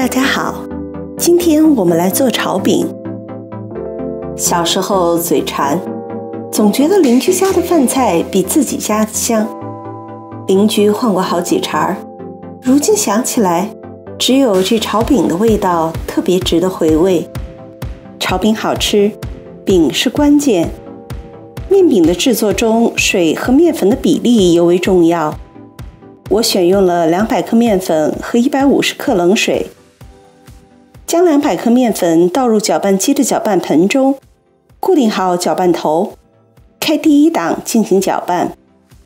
大家好，今天我们来做炒饼。小时候嘴馋，总觉得邻居家的饭菜比自己家的香。邻居换过好几茬，如今想起来，只有这炒饼的味道特别值得回味。炒饼好吃，饼是关键。面饼的制作中，水和面粉的比例尤为重要。我选用了200克面粉和150克冷水，将200克面粉倒入搅拌机的搅拌盆中，固定好搅拌头，开第1档进行搅拌。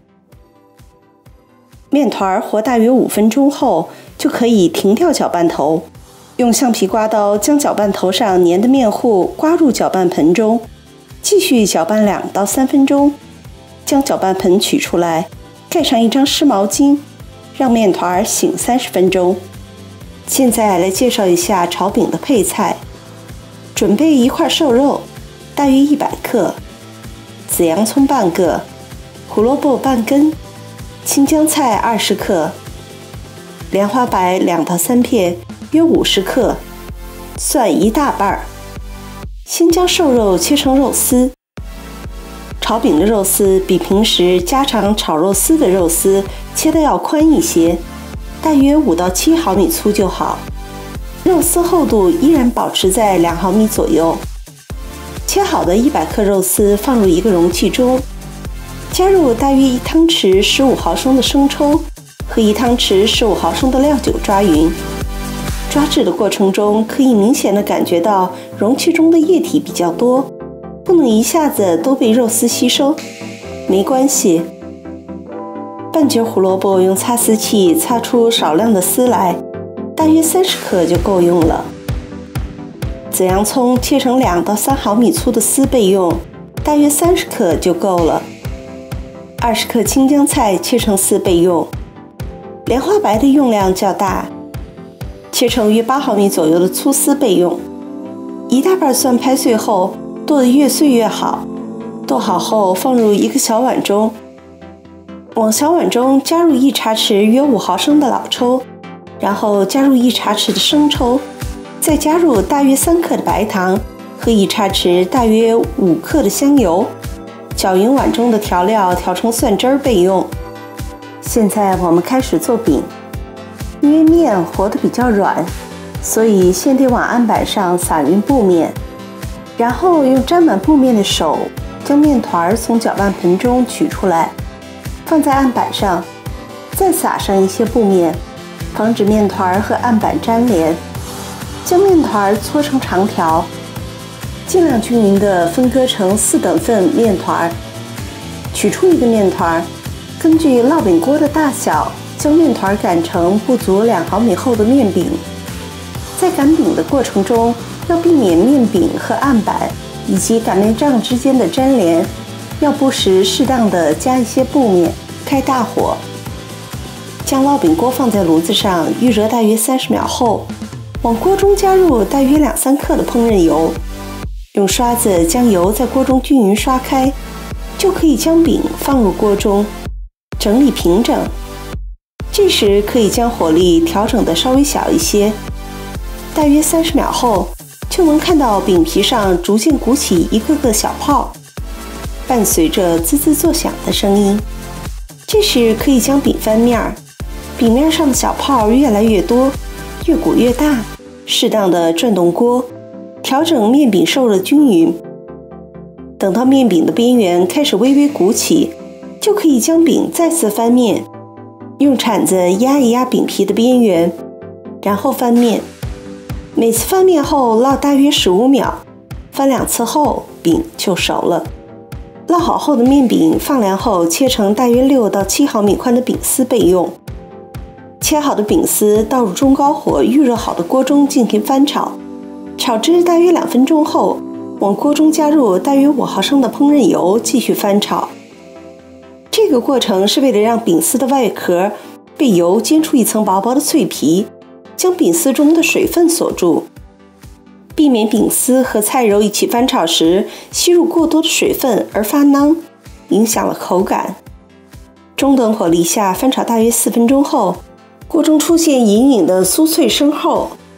面团和大约5分钟后，就可以停掉搅拌头，用橡皮刮刀将搅拌头上粘的面糊刮入搅拌盆中，继续搅拌2到3分钟，将搅拌盆取出来，盖上一张湿毛巾，让面团醒30分钟。现在来介绍一下炒饼的配菜。准备1块瘦肉，大约100克，紫洋葱半个，胡萝卜半根，青江菜20克，莲花白2到3片，约50克，蒜1大半。先将瘦肉切成肉丝。炒饼的肉丝比平时家常炒肉丝的肉丝切得要宽一些，大约5到7毫米粗就好，肉丝厚度依然保持在2毫米左右。切好的100克肉丝放入一个容器中，加入大约1汤匙15毫升的生抽和1汤匙15毫升的料酒抓匀。抓制的过程中，可以明显地感觉到容器中的液体比较多，不能一下子都被肉丝吸收，没关系。半截胡萝卜用擦丝器擦出少量的丝来，大约30克就够用了。紫洋葱切成2到3毫米粗的丝备用，大约30克就够了。20克青江菜切成丝备用。莲花白的用量较大，切成约8毫米左右的粗丝备用。1大半蒜拍碎后，剁得越碎越好。剁好后放入一个小碗中，往小碗中加入1茶匙约5毫升的老抽，然后加入1茶匙的生抽，再加入大约3克的白糖和1茶匙大约5克的香油，搅匀碗中的调料，调成蒜汁儿备用。现在我们开始做饼。因为面和得比较软，所以先得往案板上撒匀布面，然后用沾满布面的手将面团从搅拌盆中取出来，放在案板上，再撒上一些布面，防止面团和案板粘连。将面团搓成长条，尽量均匀地分割成4等份面团。取出一个面团，根据烙饼锅的大小，将面团擀成不足2毫米厚的面饼。在擀饼的过程中，要避免面饼和案板以及擀面杖之间的粘连，要不时适当的加一些布面。开大火，将烙饼锅放在炉子上预热大约30秒后，往锅中加入大约2-3克的烹饪油，用刷子将油在锅中均匀刷开，就可以将饼放入锅中，整理平整。这时可以将火力调整得稍微小一些，大约30秒后，就能看到饼皮上逐渐鼓起一个个小泡，伴随着滋滋作响的声音。这时可以将饼翻面，饼面上的小泡越来越多，越鼓越大，适当的转动锅，调整面饼受热均匀。等到面饼的边缘开始微微鼓起，就可以将饼再次翻面。用铲子压一压饼皮的边缘，然后翻面。每次翻面后烙大约15秒，翻2次后饼就熟了。烙好后的面饼放凉后切成大约6到7毫米宽的饼丝备用。切好的饼丝倒入中高火预热好的锅中进行翻炒，炒至大约2分钟后，往锅中加入大约5毫升的烹饪油继续翻炒。这个过程是为了让饼丝的外壳被油煎出一层薄薄的脆皮，将饼丝中的水分锁住，避免饼丝和菜肉一起翻炒时吸入过多的水分而发囊，影响了口感。中等火力下翻炒大约4分钟后，锅中出现隐隐的酥脆声后，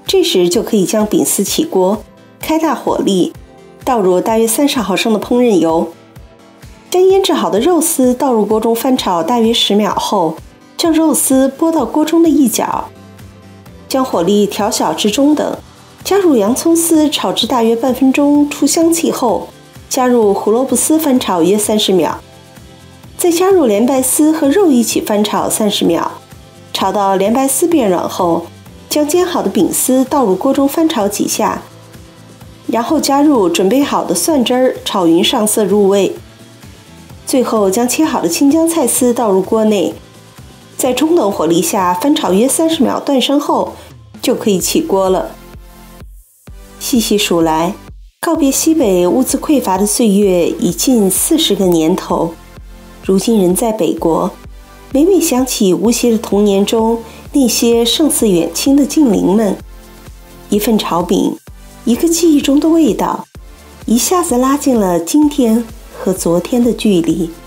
这时就可以将饼丝起锅，开大火力，倒入大约30毫升的烹饪油，将腌制好的肉丝倒入锅中翻炒大约10秒后，将肉丝拨到锅中的一角，将火力调小至中等，加入洋葱丝炒至大约半分钟出香气后，加入胡萝卜丝翻炒约30秒，再加入莲白丝和肉一起翻炒30秒，炒到莲白丝变软后，将煎好的饼丝倒入锅中翻炒几下，然后加入准备好的蒜汁儿炒匀上色入味，最后将切好的青江菜丝倒入锅内，在中等火力下翻炒约30秒断生后，就可以起锅了。细细数来，告别西北物资匮乏的岁月已近40个年头，如今人在北国，每每想起无邪的童年中那些胜似远亲的近邻们，一份炒饼，一个记忆中的味道，一下子拉近了今天和昨天的距离。